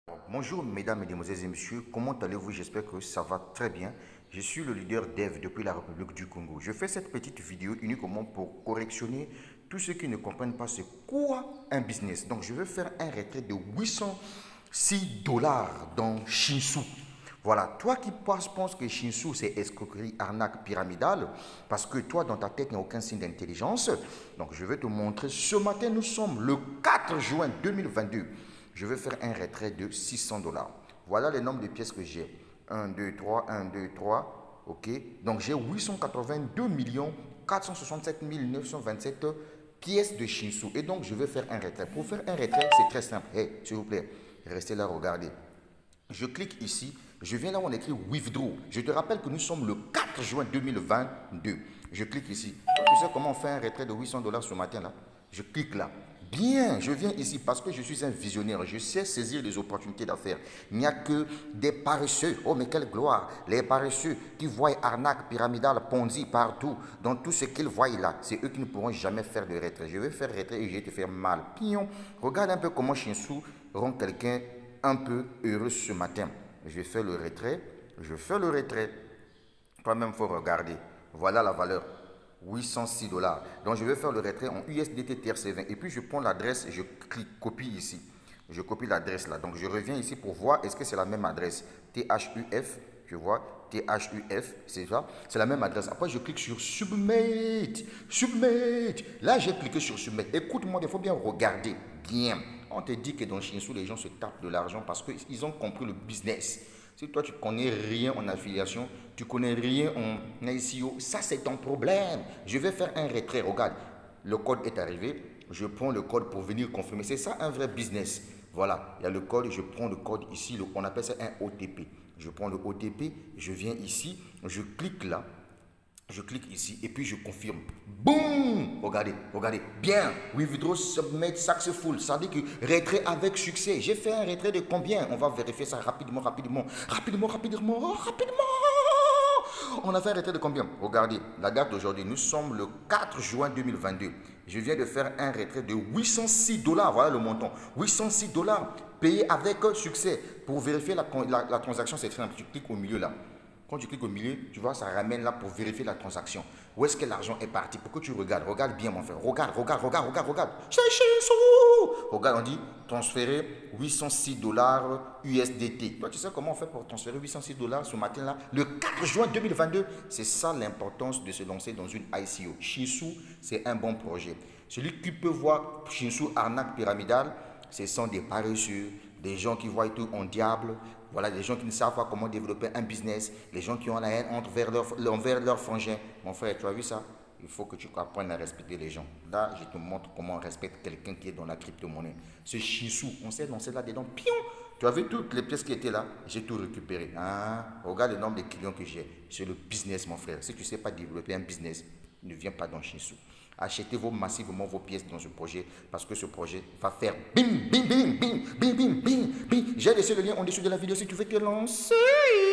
Bonjour mesdames, mesdemoiselles et messieurs, comment allez-vous? J'espère que ça va très bien. Je suis le leader Dev depuis la République du Congo. Je fais cette petite vidéo uniquement pour correctionner tous ceux qui ne comprennent pas c'est quoi un business. Donc je vais faire un retrait de 806 dollars dans Shinsu. Voilà, toi qui penses que Shinsu c'est escroquerie, arnaque pyramidale, parce que toi dans ta tête il n'y a aucun signe d'intelligence. Donc je vais te montrer, ce matin nous sommes le 4 juin 2022. Je vais faire un retrait de 600 dollars. Voilà le nombre de pièces que j'ai. 1, 2, 3, 1, 2, 3. OK. Donc j'ai 882 467 927 pièces de Shinsu. Et donc je vais faire un retrait. Pour faire un retrait, c'est très simple. Hey, s'il vous plaît, restez là, regardez. Je clique ici. Je viens là où on écrit Withdraw. Je te rappelle que nous sommes le 4 juin 2022. Je clique ici. Tu sais comment on fait un retrait de 800 dollars ce matin là? Je clique là. Bien, je viens ici parce que je suis un visionnaire. Je sais saisir les opportunités d'affaires. Il n'y a que des paresseux. Oh, mais quelle gloire! Les paresseux qui voient arnaque, pyramidale, ponzi partout. Dans tout ce qu'ils voient là, c'est eux qui ne pourront jamais faire de retrait. Je vais faire retrait et je vais te faire mal. Pion, regarde un peu comment Shinsu rend quelqu'un un peu heureux ce matin. Je vais faire le retrait. Je fais le retrait. Toi-même, il faut regarder. Voilà la valeur. 806 dollars. Donc, je vais faire le retrait en USDT TRC20. Et puis, je prends l'adresse, je clique copie ici. Je copie l'adresse là. Donc, je reviens ici pour voir est-ce que c'est la même adresse. THUF, je vois. THUF, c'est ça. C'est la même adresse. Après, je clique sur Submit. Submit. Là, j'ai cliqué sur Submit. Écoute-moi, il faut bien regarder. Bien. On te dit que dans Shinsu, les gens se tapent de l'argent parce qu'ils ont compris le business. Si toi, tu ne connais rien en affiliation, tu ne connais rien en ICO, ça c'est ton problème. Je vais faire un retrait. Regarde, le code est arrivé. Je prends le code pour venir confirmer. C'est ça un vrai business. Voilà, il y a le code. Je prends le code ici. On appelle ça un OTP. Je prends le OTP. Je viens ici. Je clique là. Je clique ici et puis je confirme. Boum! Regardez, regardez. Bien. Withdraw submit successful. Ça dit que retrait avec succès. J'ai fait un retrait de combien? On va vérifier ça rapidement, rapidement. Rapidement, rapidement, rapidement. On a fait un retrait de combien? Regardez, la date d'aujourd'hui. Nous sommes le 4 juin 2022. Je viens de faire un retrait de 806 dollars. Voilà le montant. 806 dollars payé avec succès. Pour vérifier la transaction, c'est très simple. Tu cliques au milieu là. Quand tu cliques au milieu, tu vois, ça ramène là pour vérifier la transaction. Où est-ce que l'argent est parti? Pour que tu regardes. Regarde bien, mon frère. Regarde, regarde, regarde, regarde, regarde. Regarde, on dit transférer 806 dollars USDT. Toi, tu sais comment on fait pour transférer 806 dollars ce matin-là? Le 4 juin 2022. C'est ça l'importance de se lancer dans une ICO. Shinsu, c'est un bon projet. Celui qui peut voir Shinsu arnaque pyramidale, ce sont des paresseux, des gens qui voient tout en diable. Voilà, des gens qui ne savent pas comment développer un business, les gens qui ont la haine envers leurs frangins. Mon frère, tu as vu ça? Il faut que tu apprennes à respecter les gens. Là, je te montre comment on respecte quelqu'un qui est dans la crypto-monnaie. Ce Shinsu, on s'est lancé là-dedans. Pion! Tu as vu toutes les pièces qui étaient là? J'ai tout récupéré. Hein? Regarde le nombre de clients que j'ai. C'est le business, mon frère. Si tu ne sais pas développer un business, ne viens pas dans Shinsu. Achetez-vous massivement vos pièces dans ce projet parce que ce projet va faire bim, bim, bim, bim, bim, bim, bim, bim. J'ai laissé le lien en dessous de la vidéo si tu veux te lancer.